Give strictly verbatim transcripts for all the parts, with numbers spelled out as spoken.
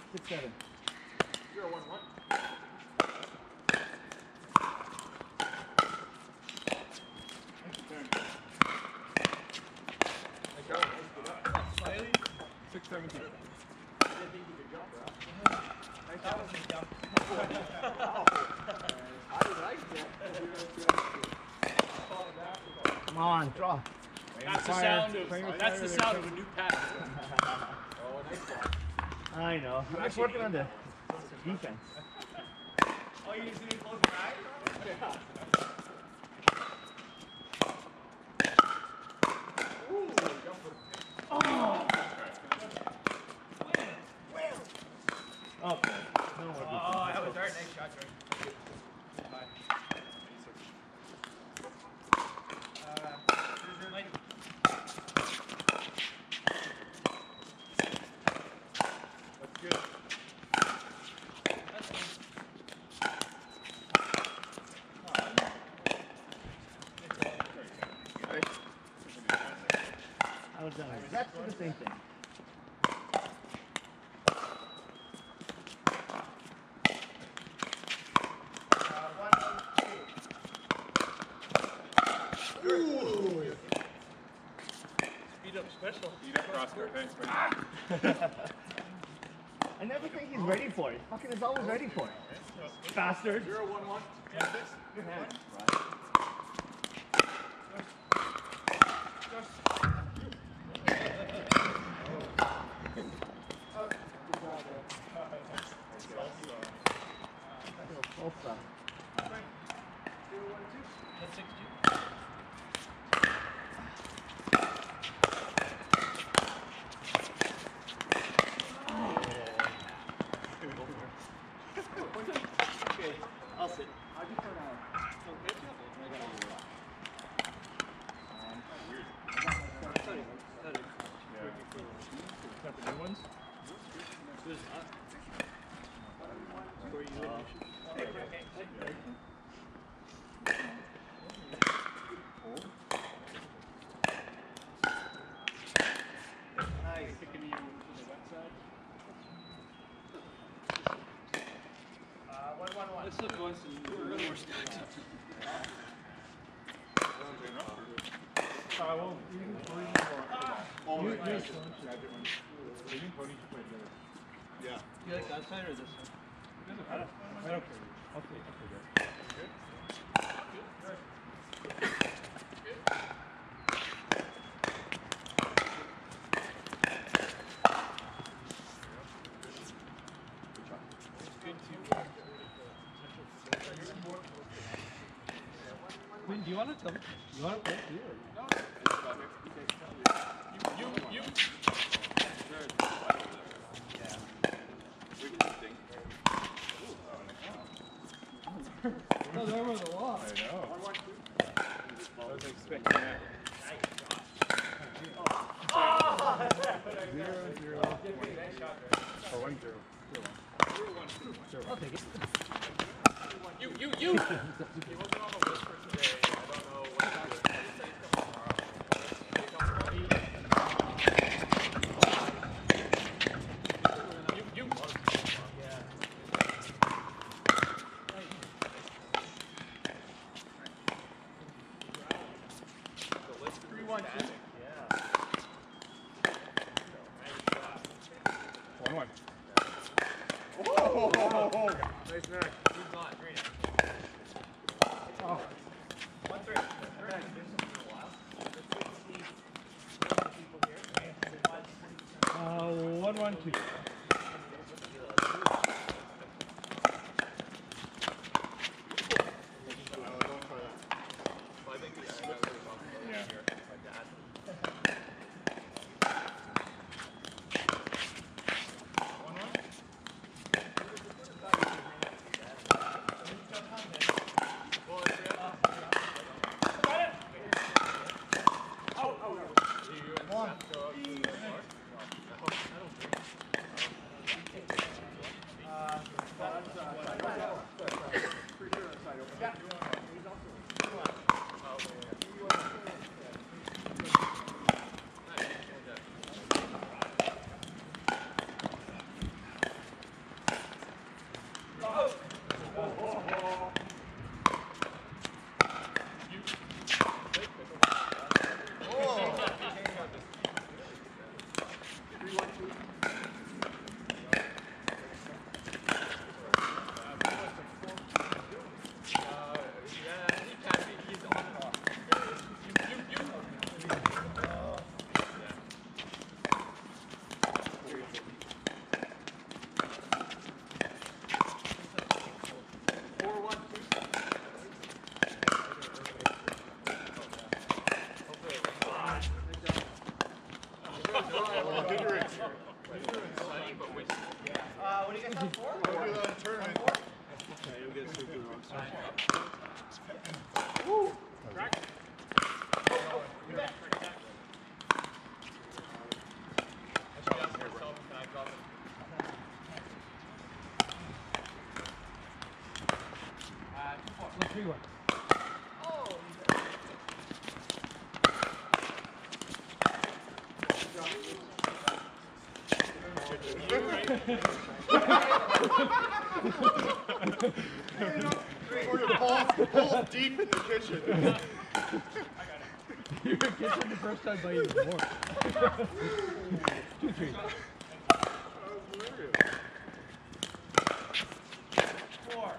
Six, seven. Zero, one, one. Six, seventeen. I didn't think you could jump, bro. Nice job. Jump. I like that. Come on, draw. That's the sound of that's the sound of a new pass. Oh, nice ball. I know. I'm just working on the defense. Oh, you just didn't close your eyes? Yeah. Okay. No more Oh, that was right. Nice shot, Jordan. I was done. Exactly the same thing. Speed up special. Speed up Oscar. Thanks, buddy. I never think he's ready for it. Fucking is always ready for it. Bastard. Zero, one, one. Yeah, this. Good hand. Salsa. That's six two. Okay, I'll sit. How'd you turn out? Okay. Got the new ones? Nice. Picking you to the wet side. Uh, one, one, one. Let's look once and a little more stacked up. I will. Even Cody or oh, you, yes. Even Cody should play together. Yeah. You like that side or this side? Doesn't matter. I don't care. I'll play. I'll play that. Good. Quinn, do you want to come? You want to play? Yeah. You, you, you. No, there was a lot. I know. I was expecting that. Zero, zero, one. Oh, one, zero. Zero, one. I'll take it. You, you, you! He wasn't on the list for today. I don't know what time. He said he's coming tomorrow. You, you. Yeah. The list three, one, two. Yeah. One, one. Oh! Nice match. Who's not? Green. Oh. One three. Uh, one, one, two. Uh, what do you guys have for? We'll do that in tournament. Woo! Three one. Or your balls, balls deep in the kitchen. You're kitchen the first time by even more. Two three. Four.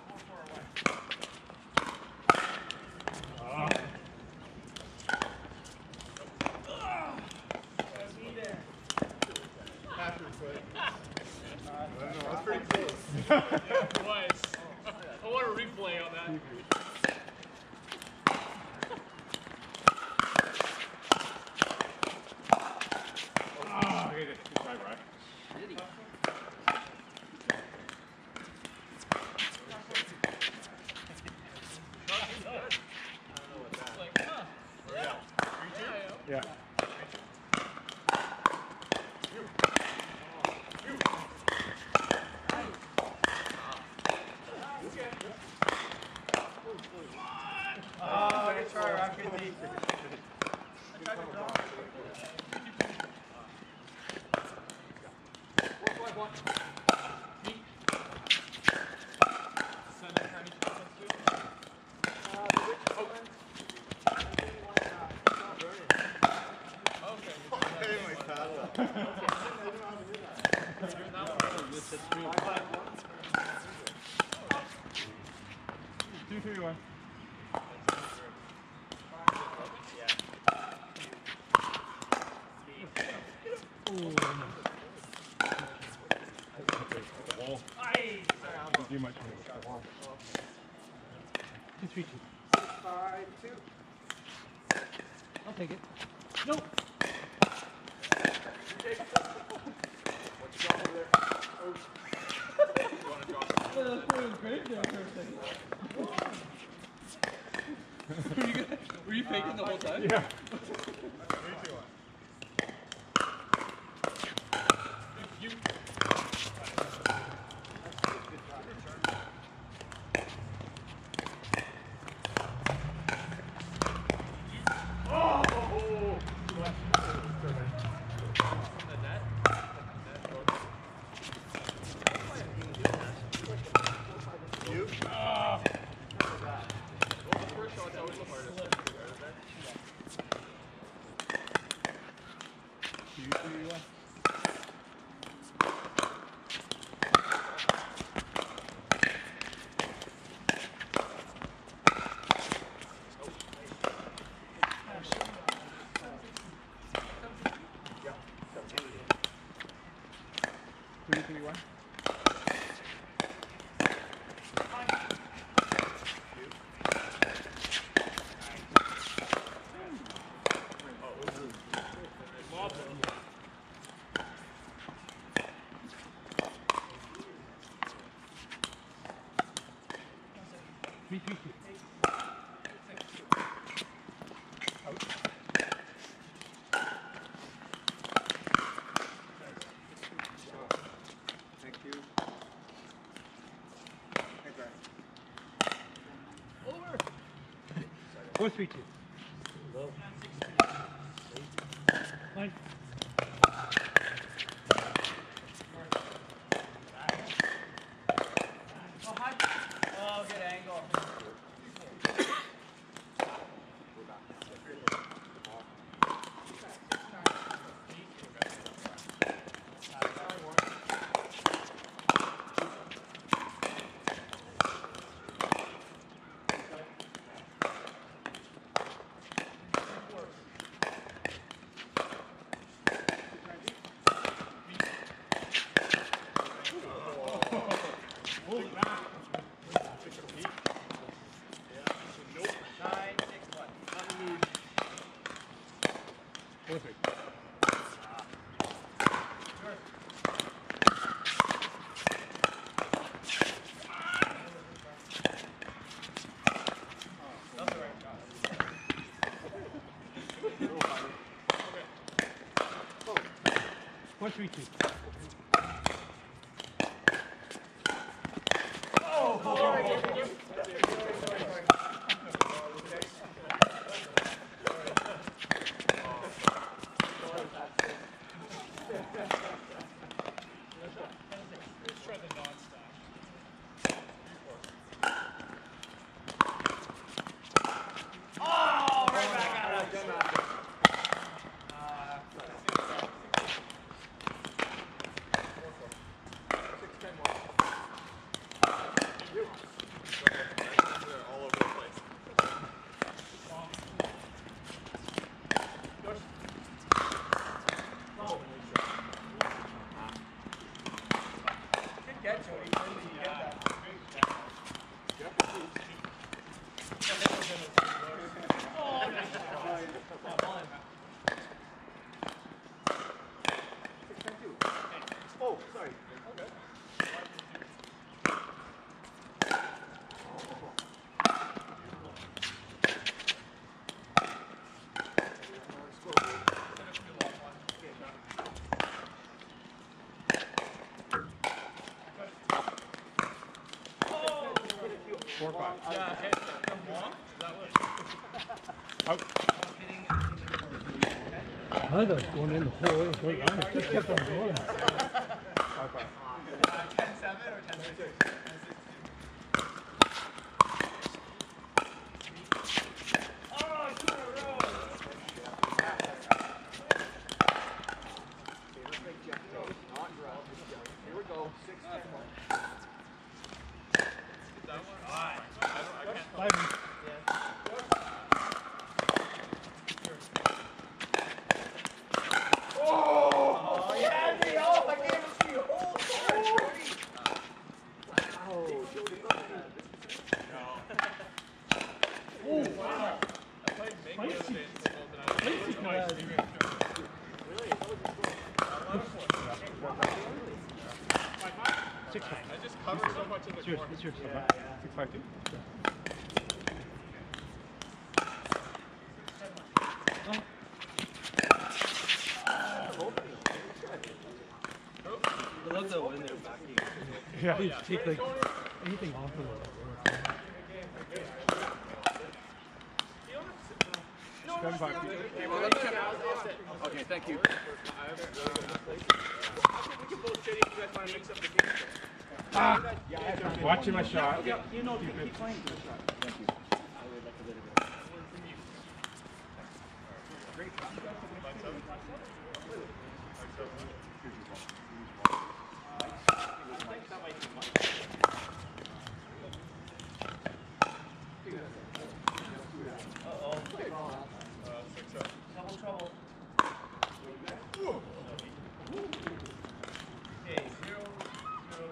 That's pretty close. It was. I want a replay on that. Ah, hit it. Good try, Brian. Yeah. Oh, good try, Rocky. Hey, my paddle. Two three one. Too much. Two three two. Five, two. I'll take it. Nope. Were you faking the whole time? Yeah. You. Three three one. Three three two. Thank you. Hey, Brian. Over. Four three two. Line. Oh, good angle. Four, three, two. Let's try the non-stop. Oh, right back at us. All over the place. Good catch, Jody. Where did you get that? Oh, sorry. Four, five. Yeah, hit them long. Is that what? Out. I thought it was going in the hole. It was going on. It just kept on going. Five, five. ten seven or ten six? Oh, two in a row. Here we go. Six, ten more. Five. Oh, you had me off. I gave it to you. Oh, sorry, Jody. Six, five. I just cover so much of the It's yours. corner. It's yours. Six, five, two. I love that when they're backing. Yeah. You take like anything off of it. Seven, five, two. Okay, thank you. Ah! Watching my shot. You know, keep playing. Double trouble. Okay, zero, zero,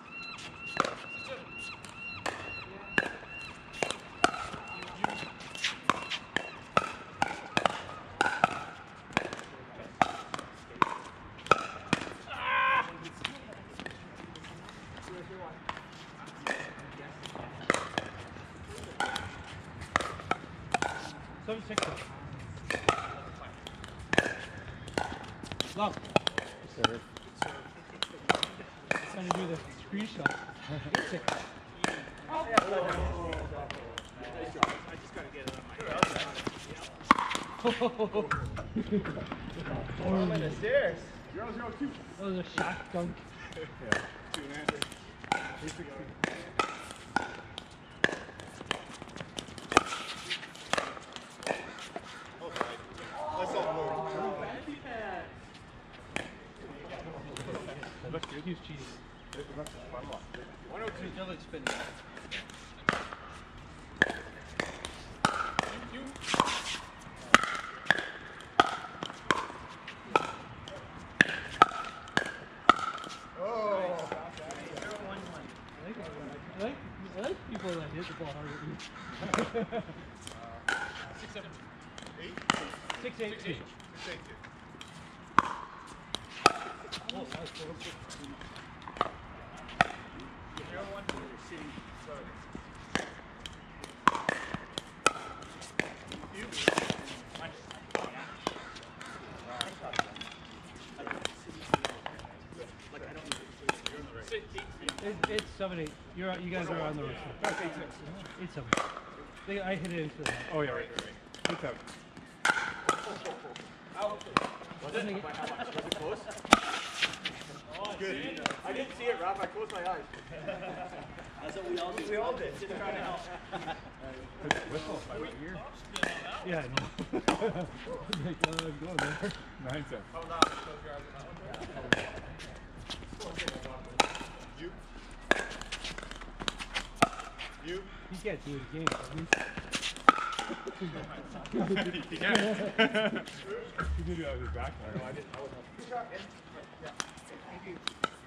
Seven, six, seven. Love. Serve. Trying to do the screenshot. Six. I'm in the stairs. Zero, zero, two. That was a shot dunk. Yeah. Two and a half. Three, six, two. Look, he's cheating. one oh two. Still like spinning. I like, I like, I like people that hit the ball harder than me. Six, seven, eight. Six, eight, two. Six, eight, two. Oh, that was close. Zero, one, two, three, sorry. You? It, it's seven eight. You're you guys are on the right side. That's eight six. Eight seven. They, I hit it into the net. Oh yeah, right, right, right. Eight seven. Was it? By how much? Was it close? Good. I didn't see it, Rob. I closed my eyes. That's what we all did. We all did. Just trying to help. Whistle by what year? Yeah, I know. Like, uh, go there. Nine seven. You. You. He can't do it again. Can He can. He did it out of his back. No, I didn't. I wasn't. Good job, man. Yeah. Thank you.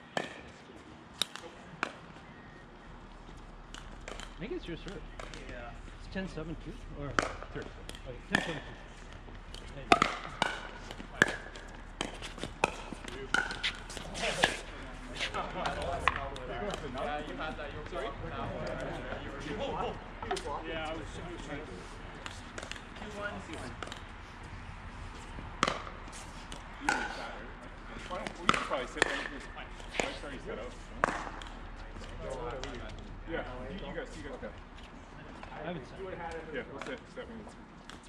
I think it's your serve. Yeah. It's ten seven two? Or Sure. oh, ten seven two. Yeah, you had that. You were sorry. No. You were Yeah, I was, I was trying to. two one, C one. Why don't we should probably sit there because I started set up. Yeah, you, you guys, you guys go. I haven't said. Yeah, we'll sit, sit when it's.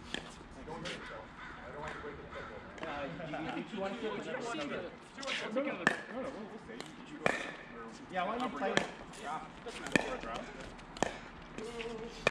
Uh, you, you, you two want to flip or never see it? No, no, no, no, we'll, we'll stay. You go. Yeah, why don't you play? Doesn't matter.